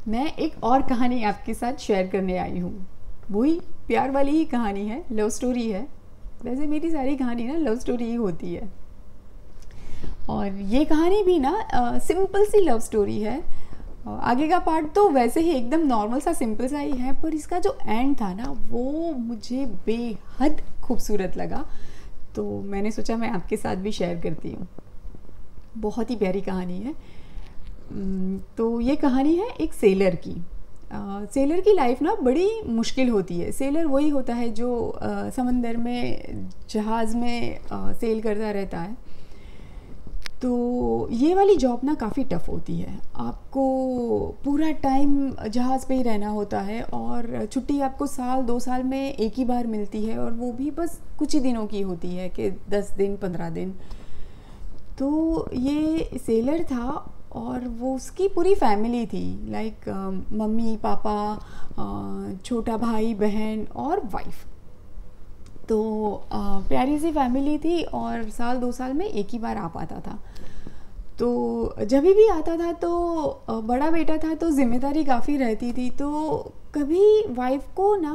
मैं एक और कहानी आपके साथ शेयर करने आई हूँ। वही प्यार वाली ही कहानी है, लव स्टोरी है। वैसे मेरी सारी कहानी ना लव स्टोरी ही होती है, और ये कहानी भी ना सिंपल सी लव स्टोरी है। आगे का पार्ट तो वैसे ही एकदम नॉर्मल सा सिंपल सा ही है, पर इसका जो एंड था ना वो मुझे बेहद खूबसूरत लगा, तो मैंने सोचा मैं आपके साथ भी शेयर करती हूँ। बहुत ही प्यारी कहानी है। तो ये कहानी है एक सेलर की। सेलर की लाइफ ना बड़ी मुश्किल होती है। सेलर वही होता है जो समंदर में जहाज़ में सेल करता रहता है। तो ये वाली जॉब ना काफ़ी टफ़ होती है। आपको पूरा टाइम जहाज़ पे ही रहना होता है, और छुट्टी आपको साल 2 साल में एक ही बार मिलती है, और वो भी बस कुछ ही दिनों की होती है कि 10 दिन 15 दिन। तो ये सेलर था और वो उसकी पूरी फैमिली थी, लाइक मम्मी पापा, छोटा भाई बहन और वाइफ। तो प्यारी सी फैमिली थी, और साल 2 साल में एक ही बार आ पाता था। तो जब भी आता था तो बड़ा बेटा था तो जिम्मेदारी काफ़ी रहती थी, तो कभी वाइफ को ना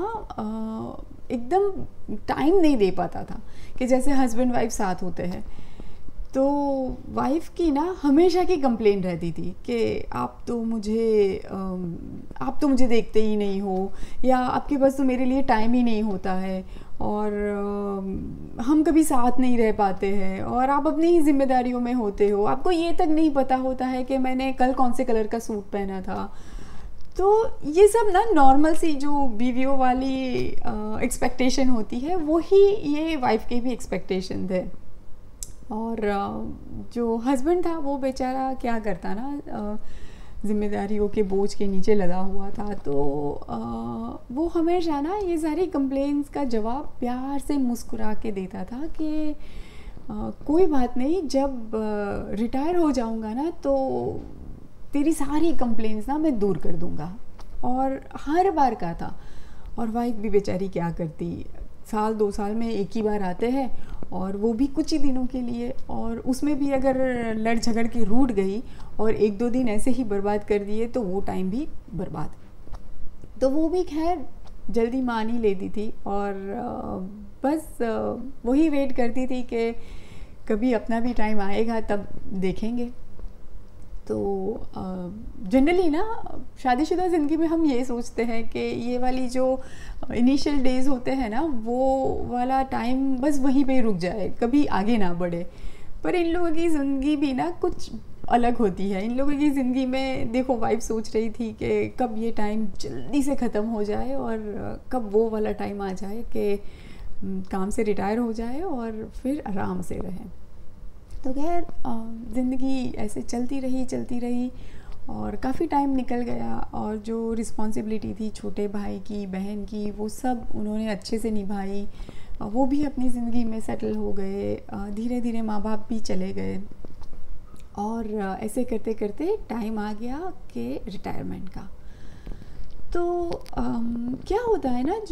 एकदम टाइम नहीं दे पाता था कि जैसे हस्बैंड वाइफ साथ होते हैं। तो वाइफ की ना हमेशा की कंप्लेन रहती थी कि आप तो मुझे देखते ही नहीं हो, या आपके पास तो मेरे लिए टाइम ही नहीं होता है, और हम कभी साथ नहीं रह पाते हैं, और आप अपनी ही जिम्मेदारियों में होते हो, आपको ये तक नहीं पता होता है कि मैंने कल कौन से कलर का सूट पहना था। तो ये सब ना नॉर्मल सी जो बीवियों वाली एक्सपेक्टेशन होती है, वही ये वाइफ के भी एक्सपेक्टेशन थे। और जो हस्बैंड था वो बेचारा क्या करता ना, जिम्मेदारियों के बोझ के नीचे लगा हुआ था। तो वो हमेशा ना ये सारी कंप्लेंट्स का जवाब प्यार से मुस्कुरा के देता था कि कोई बात नहीं, जब रिटायर हो जाऊंगा ना तो तेरी सारी कंप्लेंट्स ना मैं दूर कर दूंगा। और हर बार का था। और वाइफ भी बेचारी क्या करती, साल 2 साल में एक ही बार आते हैं, और वो भी कुछ ही दिनों के लिए, और उसमें भी अगर लड़ झगड़ के रूठ गई और 1-2 दिन ऐसे ही बर्बाद कर दिए तो वो टाइम भी बर्बाद। तो वो भी खैर जल्दी मान ही लेती थी, और बस वही वेट करती थी कि कभी अपना भी टाइम आएगा तब देखेंगे। तो जनरली ना शादीशुदा ज़िंदगी में हम ये सोचते हैं कि ये वाली जो इनिशियल डेज़ होते हैं ना, वो वाला टाइम बस वहीं पे रुक जाए, कभी आगे ना बढ़े। पर इन लोगों की ज़िंदगी भी ना कुछ अलग होती है। इन लोगों की ज़िंदगी में देखो, वाइफ सोच रही थी कि कब ये टाइम जल्दी से ख़त्म हो जाए, और कब वो वाला टाइम आ जाए कि काम से रिटायर हो जाए और फिर आराम से रहें। तो खैर ज़िंदगी ऐसे चलती रही, और काफ़ी टाइम निकल गया, और जो रिस्पॉन्सिबिलिटी थी छोटे भाई की बहन की वो सब उन्होंने अच्छे से निभाई। वो भी अपनी ज़िंदगी में सेटल हो गए, धीरे धीरे माँ बाप भी चले गए, और ऐसे करते करते टाइम आ गया कि रिटायरमेंट का। तो क्या होता है ना,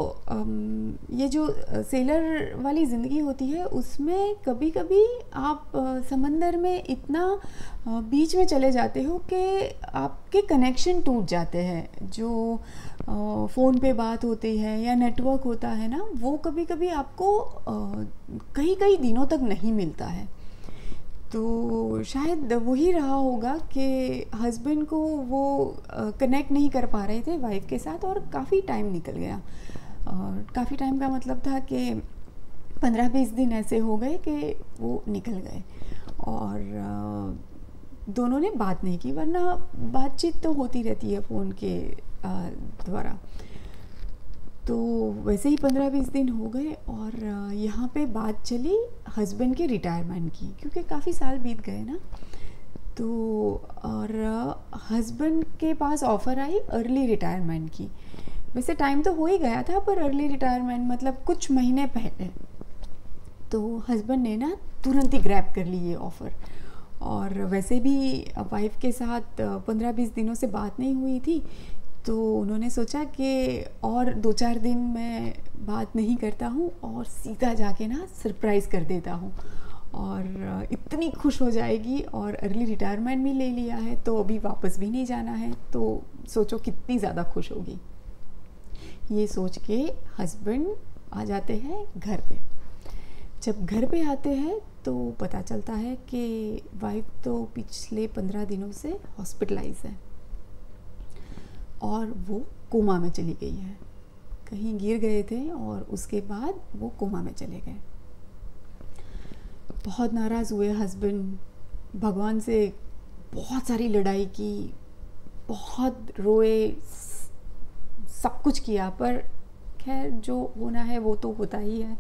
ये जो सेलर वाली ज़िंदगी होती है उसमें कभी कभी आप समंदर में इतना बीच में चले जाते हो कि आपके कनेक्शन टूट जाते हैं। जो फ़ोन पे बात होती है या नेटवर्क होता है ना, वो कभी कभी आपको कई दिनों तक नहीं मिलता है। तो शायद वही रहा होगा कि हस्बैंड को वो कनेक्ट नहीं कर पा रहे थे वाइफ के साथ, और काफ़ी टाइम निकल गया। और काफ़ी टाइम का मतलब था कि 15-20 दिन ऐसे हो गए कि वो निकल गए, और दोनों ने बात नहीं की, वरना बातचीत तो होती रहती है फ़ोन के द्वारा। तो वैसे ही 15-20 दिन हो गए, और यहाँ पे बात चली हस्बैंड के रिटायरमेंट की, क्योंकि काफ़ी साल बीत गए ना। तो और हस्बैंड के पास ऑफ़र आई अर्ली रिटायरमेंट की। वैसे टाइम तो हो ही गया था, पर अर्ली रिटायरमेंट मतलब कुछ महीने पहले। तो हस्बैंड ने ना तुरंत ही ग्रैब कर ली ये ऑफ़र। और वैसे भी वाइफ के साथ 15-20 दिनों से बात नहीं हुई थी, तो उन्होंने सोचा कि और 2-4 दिन मैं बात नहीं करता हूँ और सीधा जाके ना सरप्राइज़ कर देता हूँ। और इतनी खुश हो जाएगी, और अर्ली रिटायरमेंट भी ले लिया है तो अभी वापस भी नहीं जाना है, तो सोचो कितनी ज़्यादा खुश होगी। ये सोच के हस्बैंड आ जाते हैं घर पे। जब घर पे आते हैं तो पता चलता है कि वाइफ तो पिछले 15 दिनों से हॉस्पिटलाइज है और वो कोमा में चली गई है। कहीं गिर गए थे और उसके बाद वो कोमा में चले गए। बहुत नाराज़ हुए हस्बैंड, भगवान से बहुत सारी लड़ाई की, बहुत रोए, सब कुछ किया, पर खैर जो होना है वो तो होता ही है।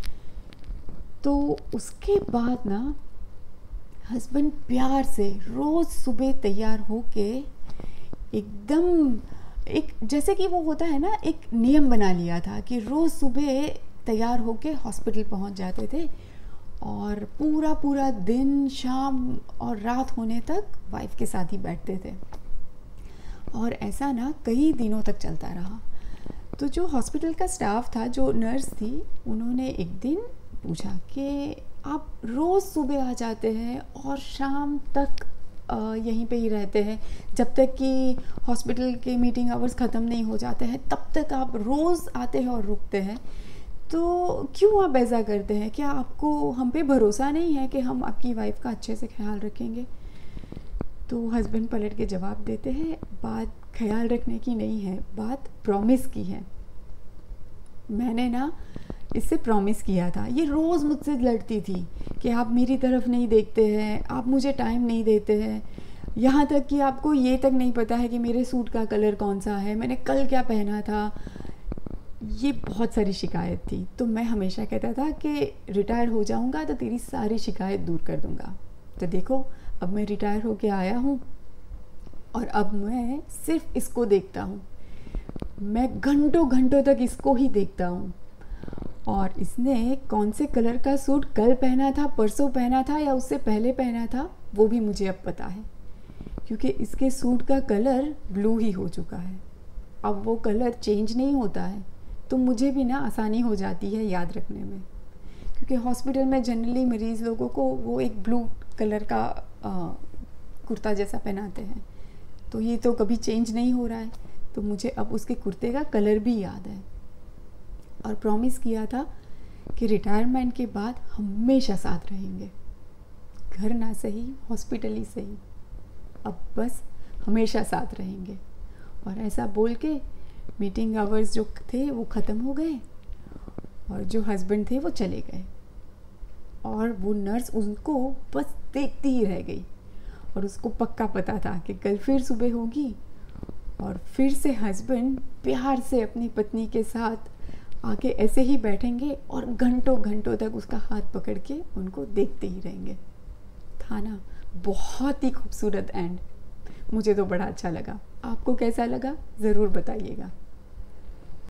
तो उसके बाद ना हस्बैंड प्यार से रोज़ सुबह तैयार होके एकदम, एक जैसे कि वो होता है ना, एक नियम बना लिया था कि रोज़ सुबह तैयार होके हॉस्पिटल पहुंच जाते थे और पूरा पूरा दिन, शाम और रात होने तक वाइफ के साथ ही बैठते थे। और ऐसा ना कई दिनों तक चलता रहा। तो जो हॉस्पिटल का स्टाफ था, जो नर्स थी, उन्होंने एक दिन पूछा कि आप रोज़ सुबह आ जाते हैं और शाम तक यहीं पे ही रहते हैं, जब तक कि हॉस्पिटल के मीटिंग आवर्स ख़त्म नहीं हो जाते हैं तब तक आप रोज़ आते हैं और रुकते हैं, तो क्यों आप ऐसा करते हैं? क्या आपको हम पे भरोसा नहीं है कि हम आपकी वाइफ का अच्छे से ख्याल रखेंगे? तो हस्बैंड पलट के जवाब देते हैं, बात ख्याल रखने की नहीं है, बात प्रॉमिस की है। मैंने ना इससे प्रॉमिस किया था। ये रोज़ मुझसे लड़ती थी कि आप मेरी तरफ नहीं देखते हैं, आप मुझे टाइम नहीं देते हैं, यहाँ तक कि आपको ये तक नहीं पता है कि मेरे सूट का कलर कौन सा है, मैंने कल क्या पहना था। ये बहुत सारी शिकायत थी। तो मैं हमेशा कहता था कि रिटायर हो जाऊँगा तो तेरी सारी शिकायत दूर कर दूँगा। तो देखो, अब मैं रिटायर होके आया हूँ और अब मैं सिर्फ इसको देखता हूँ। मैं घंटों घंटों तक इसको ही देखता हूँ। और इसने कौन से कलर का सूट कल पहना था, परसों पहना था या उससे पहले पहना था, वो भी मुझे अब पता है, क्योंकि इसके सूट का कलर ब्लू ही हो चुका है। अब वो कलर चेंज नहीं होता है, तो मुझे भी ना आसानी हो जाती है याद रखने में, क्योंकि हॉस्पिटल में जनरली मरीज़ लोगों को वो एक ब्लू कलर का कुर्ता जैसा पहनाते हैं, तो ये तो कभी चेंज नहीं हो रहा है, तो मुझे अब उसके कुर्ते का कलर भी याद है। और प्रॉमिस किया था कि रिटायरमेंट के बाद हमेशा साथ रहेंगे, घर ना सही, हॉस्पिटल ही सही, अब बस हमेशा साथ रहेंगे। और ऐसा बोल के मीटिंग आवर्स जो थे वो ख़त्म हो गए और जो हस्बैंड थे वो चले गए, और वो नर्स उनको बस देखती ही रह गई। और उसको पक्का पता था कि कल फिर सुबह होगी और फिर से हस्बैंड प्यार से अपनी पत्नी के साथ आके ऐसे ही बैठेंगे और घंटों घंटों तक उसका हाथ पकड़ के उनको देखते ही रहेंगे। था ना बहुत ही खूबसूरत एंड। मुझे तो बड़ा अच्छा लगा। आपको कैसा लगा ज़रूर बताइएगा।